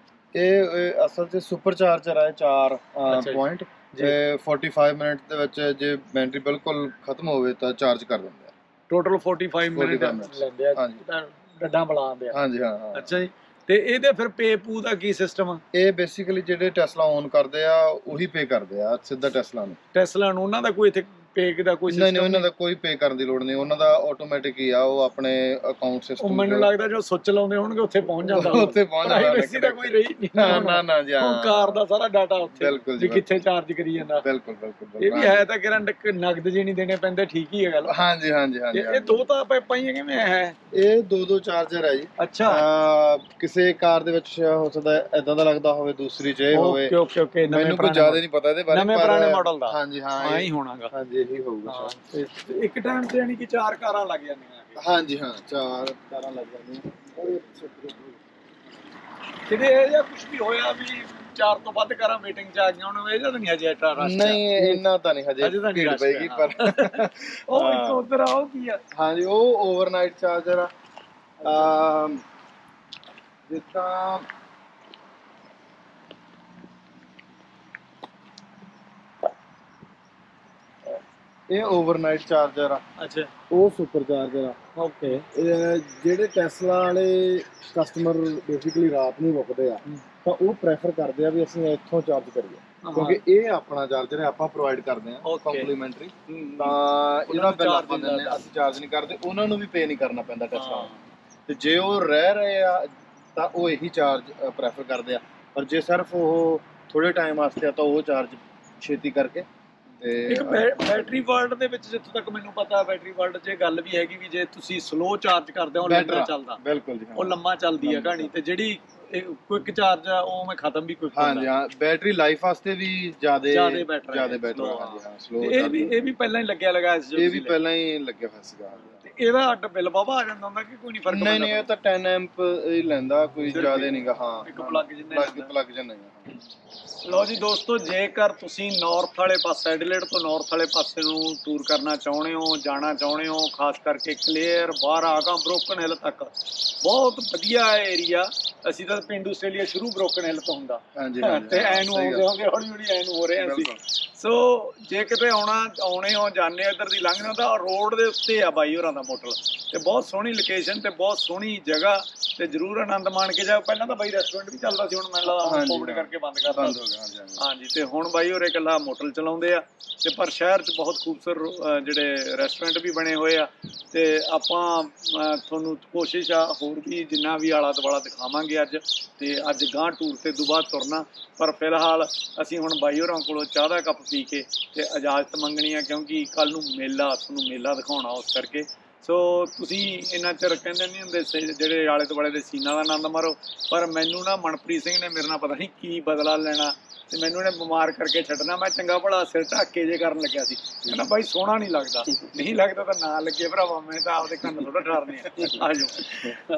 ਇਹ ਅਸਲ 'ਚ ਸੁਪਰ ਚਾਰਜਰ ਹੈ, ਚਾਰ ਪੁਆਇੰਟ ਪੈਂਤਾਲੀ ਮਿੰਟ ਦੇ ਵਿੱਚ ਜੇ ਬੈਟਰੀ ਬਿਲਕੁਲ ਖਤਮ ਹੋਵੇ ਤਾਂ ਚਾਰਜ ਕਰ ਦਿੰਦੇ ਆ। ਟੋਟਲ ਪੈਂਤਾਲੀ ਮਿੰਟ ਲੈਂਦੇ ਆ। ਹਾਂਜੀ ਡੱਡਾਂ ਬੁਲਾਉਂਦੇ ਆ। ਹਾਂਜੀ ਹਾਂ। ਅੱਛਾ ਜੀ। ਤੇ ਇਹਦੇ ਫਿਰ ਪੇ ਪੂ ਦਾ ਕੀ ਸਿਸਟਮ ਆ? ਇਹ ਬੇਸਿਕਲੀ ਜਿਹੜੇ ਟੈਸਲਾ ਔਨ ਕਰਦੇ ਆ ਉਹੀ ਪੇ ਕਰਦੇ ਆ ਸਿੱਧਾ ਟੈਸਲਾ ਨੂੰ। ਟੈਸਲਾ ਨੂੰ ਉਹਨਾਂ ਦਾ ਕੋਈ ਇੱਥੇ ਪੇ ਦਾ ਕੋਈ ਸਿਸਟਮ ਨਹੀਂ? ਉਹਨਾਂ ਦਾ ਕੋਈ ਪੇ ਕਰਨ ਦੀ ਲੋੜ ਨਹੀਂ, ਉਹਨਾਂ ਦਾ ਆਟੋਮੈਟਿਕ ਹੀ ਆ, ਉਹ ਆਪਣੇ ਅਕਾਊਂਟ ਸਿਸਟਮ। ਮੈਨੂੰ ਲੱਗਦਾ ਜੋ ਸੁੱਚ ਲਾਉਂਦੇ ਹੋਣਗੇ ਉੱਥੇ ਪਹੁੰਚ ਜਾਂਦਾ। ਉੱਥੇ ਪਹੁੰਚ ਜਾਂਦਾ। ਪ੍ਰਾਈਵੇਸੀ ਦਾ ਕੋਈ ਰਹੀ ਨਹੀਂ। ਨਾ ਨਾ ਨਾ ਜੀ ਹਾਂ। ਕਾਰ ਦਾ ਸਾਰਾ ਡਾਟਾ ਉੱਥੇ ਵੀ ਕਿੱਥੇ ਚਾਰਜ ਕਰੀ ਜਾਂਦਾ। ਬਿਲਕੁਲ ਬਿਲਕੁਲ। ਇਹ ਵੀ ਹੈ ਤਾਂ ਕਿਰਨ ਨਗਦ ਜੇ ਨਹੀਂ ਦੇਣੇ ਪੈਂਦੇ, ਠੀਕ ਹੀ ਹੈ ਗੱਲ। ਹਾਂਜੀ ਹਾਂਜੀ ਹਾਂਜੀ। ਇਹ ਦੋ ਤਾਂ ਪਾਈਆਂ ਕਿਵੇਂ ਹੈ? ਇਹ ਦੋ ਦੋ ਚਾਰਜਰ ਹੈ ਜੀ। ਅੱਛਾ। ਕਿਸੇ ਕਾਰ ਦੇ ਵਿੱਚ ਹੋ ਸਕਦਾ ਏਦਾਂ ਦਾ ਲੱਗਦਾ ਹੋਵੇ, ਦੂਸਰੀ 'ਚ ਇਹ ਹੋਵੇ। Okay okay okay. ਮੈਨੂੰ ਕੋਈ ਜ਼ਿਆਦਾ ਨਹੀਂ ਪਤਾ ਇਹਦੇ ਬਾਰੇ, ਨਵੇਂ ਪੁਰਾਣੇ ਮਾਡਲ ਦਾ। ਹਾਂਜੀ ਹਾਂ ਐਂ ਹੀ ਹੋਣਾਗਾ। ਹਾਂਜੀ ਇਹੀ ਹੋਊਗਾ। ਇੱਕ ਟਾਈਮ ਤੇ ਯਾਨੀ ਕਿ ਚਾਰ ਕਾਰਾਂ ਲੱਗ ਜਾਂਦੀਆਂ। ਹਾਂਜੀ ਹਾਂ ਚਾਰ ਕਾਰਾਂ ਲੱਗ ਜਾਂਦੀਆਂ। ਕਿਤੇ ਇਹ ਜਿਹਾ ਕੁਝ ਵੀ ਹੋਇਆ ਵੀ ਚਾਰ ਤੋਂ ਵੱਧ ਕਾਰਾਂ ਮੀਟਿੰਗ 'ਚ ਆ ਗਈਆਂ ਹੁਣ, ਇਹ ਜਿਹਾ ਨਹੀਂ ਹਜੇ ਐਟਾ ਰਸ਼? ਨਹੀਂ ਇੰਨਾ ਤਾਂ ਨਹੀਂ ਹਜੇ, ਭੀੜ ਪਏਗੀ ਪਰ। ਉਹ ਇੱਕ ਉਧਰ ਆ, ਉਹ ਕੀ ਆ? ਹਾਂਜੀ ਉਹ ਓਵਰਨਾਈਟ ਚਾਰਜਰ ਆ। ਜਿੱਦਾਂ ਇਹ ਓਵਰਨਾਈਟ ਚਾਰਜਰ ਆ। ਅੱਛਾ। ਉਹ ਸੁਪਰ ਚਾਰਜਰ ਆ। ਓਕੇ। ਜਿਹੜੇ ਟੈਸਲਾ ਵਾਲੇ ਕਸਟਮਰ ਬੇਸਿਕਲੀ ਰਾਤ ਨੂੰ ਰੁਕਦੇ ਆ ਤਾਂ ਉਹ ਪ੍ਰੈਫਰ ਕਰਦੇ ਆ ਵੀ ਅਸੀਂ ਇੱਥੋਂ ਚਾਰਜ ਕਰੀਏ, ਕਿਉਂਕਿ ਇਹ ਆਪਣਾ ਚਾਰਜਰ ਹੈ, ਆਪਾਂ ਪ੍ਰੋਵਾਈਡ ਕਰਦੇ ਆ ਕੰਪਲੀਮੈਂਟਰੀ। ਤਾਂ ਇਹਦਾ ਬਿੱਲ ਆਪਾਂ ਦਿੰਦੇ ਆ, ਅਸੀਂ ਚਾਰਜ ਨਹੀਂ ਕਰਦੇ, ਉਹਨਾਂ ਨੂੰ ਵੀ ਪੇ ਨਹੀਂ ਕਰਨਾ ਪੈਂਦਾ ਟੈਸਲਾ। ਤੇ ਜੇ ਉਹ ਰਹਿ ਰਹੇ ਆ ਤਾਂ ਉਹ ਇਹੀ ਚਾਰਜ ਪ੍ਰੈਫਰ ਕਰਦੇ ਆ, ਪਰ ਜੇ ਸਿਰਫ ਉਹ ਥੋੜੇ ਟਾਈਮ ਵਾਸਤੇ ਆ ਤਾਂ ਉਹ ਚਾਰਜ ਛੇਤੀ ਕਰਕੇ। ਇੱਕ ਬੈਟਰੀ ਵਰਲਡ ਦੇ ਵਿੱਚ ਜਿੱਥੋਂ ਤੱਕ ਮੈਨੂੰ ਪਤਾ, ਬੈਟਰੀ ਵਰਲਡ 'ਚ ਇਹ ਗੱਲ ਵੀ ਹੈਗੀ ਵੀ ਜੇ ਤੁਸੀਂ ਸਲੋ ਚਾਰਜ ਕਰਦੇ ਹੋ ਉਹ ਲੰਮਾ ਚੱਲਦਾ। ਬਿਲਕੁਲ ਜੀ। ਉਹ ਲੰਮਾ ਚੱਲਦੀ ਹੈ ਕਹਾਣੀ। ਤੇ ਜਿਹੜੀ ਕੁਇਕ ਚਾਰਜ ਆ ਉਹ ਮੈਂ ਖਤਮ ਵੀ ਕੁਇਕ। ਹਾਂਜੀ ਹਾਂ ਬੈਟਰੀ ਲਾਈਫ ਵਾਸਤੇ ਵੀ ਜ਼ਿਆਦਾ ਜ਼ਿਆਦਾ ਬੈਟਰ ਜ਼ਿਆਦਾ ਬੈਟਰ। ਹਾਂਜੀ ਹਾਂ ਸਲੋ। ਇਹ ਵੀ ਇਹ ਵੀ ਪਹਿਲਾਂ ਹੀ ਲੱਗਿਆ ਲਗਾਇਆ ਸੀ? ਇਹ ਵੀ ਪਹਿਲਾਂ ਹੀ ਲੱਗਿਆ ਹੋਇਆ ਸੀਗਾ। ਇਹਦਾ ਅੱਡ ਬਿੱਲ ਬਾਬਾ ਆ ਜਾਂਦਾ ਹੁੰਦਾ ਕਿ ਕੋਈ ਨਹੀਂ ਫਰਕ? ਨਹੀਂ ਨਹੀਂ ਇਹ ਤਾਂ ਦਸ ਐਂਪ ਹੀ ਲੈਂਦਾ, ਕੋਈ ਜ਼ਿਆਦਾ ਨਹੀਂਗਾ। ਹਾਂ ਇੱਕ ਪਲੱਗ ਜਿੰਨਾ ਪਲੱਗ ਜਿੰਨਾ ਹੀ। ਲਓ ਜੀ ਦੋਸਤੋ, ਜੇਕਰ ਤੁਸੀਂ ਨਾਰਥ ਵਾਲੇ ਪਾਸੇ, ਐਡੀਲੇਡ ਤੋਂ ਨਾਰਥ ਵਾਲੇ ਪਾਸੇ ਨੂੰ ਟੂਰ ਕਰਨਾ ਚਾਹੁੰਦੇ ਹੋ, ਜਾਣਾ ਚਾਹੁੰਦੇ ਹੋ, ਖਾਸ ਕਰਕੇ ਕਲੇਅਰ ਬਾਰਾਂਗਾ ਬਰੋਕਨ ਹਿੱਲ ਤੱਕ, ਬਹੁਤ ਵਧੀਆ ਏਰੀਆ। ਅਸੀਂ ਤਾਂ ਪਿੰਡ ਆਸਟ੍ਰੇਲੀਆ ਸ਼ੁਰੂ ਬਰੋਕਨ ਹਿੱਲ ਤੋਂ ਹੁੰਦਾ ਤੇ ਐ ਨੂੰ ਆਉਂਦੇ ਹੋਗੇ ਹੌਲੀ ਹੌਲੀ ਐ ਨੂੰ ਹੋ ਰਹੇ ਅਸੀਂ। ਸੋ ਜੇ ਕਿਤੇ ਆਉਣਾ ਆਉਣੇ ਹੋ, ਜਾਂਦੇ ਹੋ ਇੱਧਰ ਦੀ ਲੰਘਦੇ ਹੋ, ਤਾਂ ਰੋਡ ਦੇ ਉੱਤੇ ਆ ਬਾਈ ਹੋਰਾਂ ਦਾ ਮੋਟਲ, ਤੇ ਬਹੁਤ ਸੋਹਣੀ ਲੋਕੇਸ਼ਨ ਤੇ ਬਹੁਤ ਸੋਹਣੀ ਜਗ੍ਹਾ, ਤੇ ਜ਼ਰੂਰ ਆਨੰਦ ਮਾਣ ਕੇ ਜਾਓ। ਪਹਿਲਾਂ ਤਾਂ ਬਾਈ ਰੈਸਟੋਰੈਂਟ ਵੀ ਚੱਲਦਾ ਸੀ, ਹੁਣ ਮੈਨੂੰ ਲੱਗਦਾ ਕੋਵਿਡ ਕਰਕੇ ਬੰਦ ਕਰਤਾ। ਹਾਂਜੀ। ਤੇ ਹੁਣ ਬਾਈ ਹੋਰੇ ਇਕੱਲਾ ਮੋਟਲ ਚਲਾਉਂਦੇ ਆ, ਤੇ ਪਰ ਸ਼ਹਿਰ 'ਚ ਬਹੁਤ ਖੂਬਸੂਰਤ ਜਿਹੜੇ ਰੈਸਟੋਰੈਂਟ ਵੀ ਬਣੇ ਹੋਏ ਆ। ਤੇ ਆਪਾਂ ਅਹ, ਤੁਹਾਨੂੰ ਕੋਸ਼ਿਸ਼ ਆ ਹੋਰ ਵੀ ਜਿੰਨਾ ਵੀ ਆਲਾ ਦੁਆਲਾ ਦਿਖਾਵਾਂਗੇ ਅੱਜ, ਤੇ ਅੱਜ ਗਾਂ ਟੂਰ ਤੇ ਦੁਬਾਰਾ ਤੁਰਨਾ। ਪਰ ਫਿਲਹਾਲ ਅਸੀਂ ਹੁਣ ਬਾਈ ਹੋਰਾਂ ਕੋਲੋਂ ਚਾਹ ਦਾ ਕੱਪ ਪੀ ਕੇ ਤੇ ਇਜਾਜ਼ਤ ਮੰਗਣੀ ਆ, ਕਿਉਂਕਿ ਕੱਲ ਨੂੰ ਮੇਲਾ, ਤੁਹਾਨੂੰ ਮੇਲਾ ਦਿਖਾਉਣਾ, ਉਸ ਕਰਕੇ। ਸੋ ਤੁਸੀਂ ਇੰਨਾ ਚਿਰ ਕਹਿੰਦੇ ਨਹੀਂ ਹੁੰਦੇ ਸੇ ਜਿਹੜੇ ਆਲੇ ਦੁਆਲੇ ਦੇ ਸੀਨਾਂ ਦਾ ਆਨੰਦ ਮਾਰੋ, ਪਰ ਮੈਨੂੰ ਨਾ ਮਨਪ੍ਰੀਤ ਸਿੰਘ ਨੇ ਮੇਰੇ ਨਾਲ ਪਤਾ ਨਹੀਂ ਕੀ ਬਦਲਾ ਲੈਣਾ ਤੇ ਮੈਨੂੰ ਇਹਨੇ ਬਿਮਾਰ ਕਰਕੇ ਛੱਡਣਾ। ਮੈਂ ਚੰਗਾ ਭਲਾ ਸਿਰ ਢੱਕੇ ਜੇ ਕਰਨ ਲੱਗਿਆ ਸੀ, ਕਹਿੰਦਾ ਬਾਈ ਸੋਹਣਾ ਨਹੀਂ ਲੱਗਦਾ। ਨਹੀਂ ਲੱਗਦਾ ਤਾਂ ਨਾ ਲੱਗੇ ਭਰਾਵਾ, ਮੈਂ ਤਾਂ ਆਪਦੇ ਕੰਨ ਥੋੜਾ ਠਾਰਨੇ ਆ। ਆ ਜਾਓ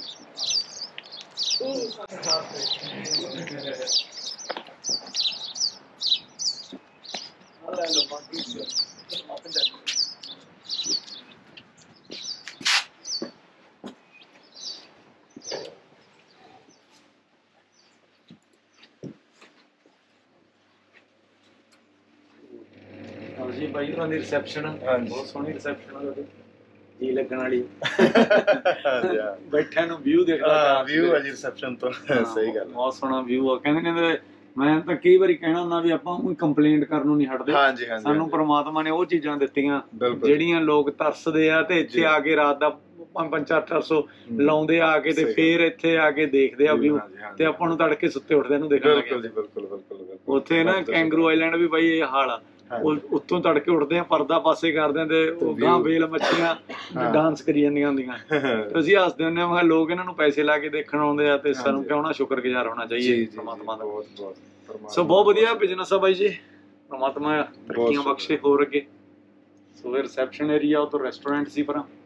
ਜੀ ਬਾਈ ਹੋਰਾਂ ਦੀ ਰਿਸੈਪਸ਼ਨ, ਬਹੁਤ ਸੋਹਣੀ ਰਿਸੈਪਸ਼ਨ ਆ ਤੁਹਾਡੀ, ਜੀ ਲੱਗਣ ਵਾਲੀ। ਬੈਠਿਆਂ ਨੂੰ ਵਿਊ ਦੇਖਦਾ, ਵਿਊ ਹੈ ਜੀ ਰਿਸੈਪਸ਼ਨ ਤੋਂ। ਸਹੀ ਗੱਲ, ਬਹੁਤ ਸੋਹਣਾ ਵਿਊ ਆ। ਕਹਿੰਦੇ ਕਹਿੰਦੇ ਮੈਂ ਤਾਂ ਕਈ ਵਾਰੀ ਕਹਿਣਾ ਹੁੰਦਾ ਵੀ ਆਪਾਂ ਕੋਈ ਕੰਪਲੇਂਟ ਕਰਨ ਨੂੰ ਨਹੀਂ ਹਟਦੇ। ਹਾਂਜੀ ਹਾਂਜੀ, ਸਾਨੂੰ ਪ੍ਰਮਾਤਮਾ ਨੇ ਉਹ ਚੀਜ਼ਾਂ ਦਿੱਤੀਆਂ ਬਿਲਕੁਲ, ਜਿਹੜੀਆਂ ਲੋਕ ਤਰਸਦੇ ਆ, ਤੇ ਇੱਥੇ ਆ ਕੇ ਰਾਤ ਦਾ ਪੰਜ ਪੰਜ ਚਾਰ ਚਾਰ ਸੌ ਲਾਉਂਦੇ ਆ ਕੇ, ਤੇ ਫੇਰ ਇੱਥੇ ਆ ਕੇ ਦੇਖਦੇ ਆ ਵਿਊ, ਤੇ ਆਪਾਂ ਨੂੰ ਤੜਕੇ ਸੁੱਤੇ ਉੱਠਦੇ ਨੂੰ ਦੇਖਣ ਲੱਗੇ। ਬਿਲਕੁਲ ਜੀ, ਬਿਲਕੁਲ ਬਿਲਕੁਲ। ਉੱਥੇ ਨਾ ਕੈਂਗਰੂ ਆਈਲੈਂਡ ਵੀ ਬਾਈ ਇਹ ਹਾਲ ਆ, ਉੱਤੋਂ ਤੜਕੇ ਉੱਠਦੇ ਆ, ਪਰਦਾ ਪਾਸੇ ਕਰਦੇ ਆ, ਤੇ ਉਹ ਗਾਂ ਵੇਲ ਮੱਛੀਆਂ ਡਾਂਸ ਕਰੀ ਜਾਂਦੀਆਂ ਹੁੰਦੀਆਂ। ਅਸੀਂ ਹੱਸਦੇ ਹੁੰਦੇ ਆ, ਲੋਕ ਇਹਨਾਂ ਨੂੰ ਪੈਸੇ ਲਾ ਕੇ ਦੇਖਣ ਆਉਂਦੇ ਆ, ਤੇ ਸਾਨੂੰ ਕਿਉਂ ਨਾ ਸ਼ੁਕਰਗੁਜ਼ਾਰ ਹੋਣਾ ਚਾਹੀਏ ਪਰਮਾਤਮਾ ਦਾ। ਬਹੁਤ ਬਹੁਤ ਸੋ ਬਹੁਤ ਵਧੀਆ ਬਿਜ਼ਨਸ ਆ ਬਾਈ ਜੀ, ਪਰਮਾਤਮਾ ਤਰੱਕੀਆਂ ਬਖਸ਼ੇ ਹੋਰ ਅੱਗੇ। ਸੋ ਇਹ ਰਿਸੈਪਸ਼ਨ ਏਰੀਆ, ਉਹ ਤੋਂ ਰੈਸਟੋਰੈਂਟ ਸੀ ਪਰਾਂ।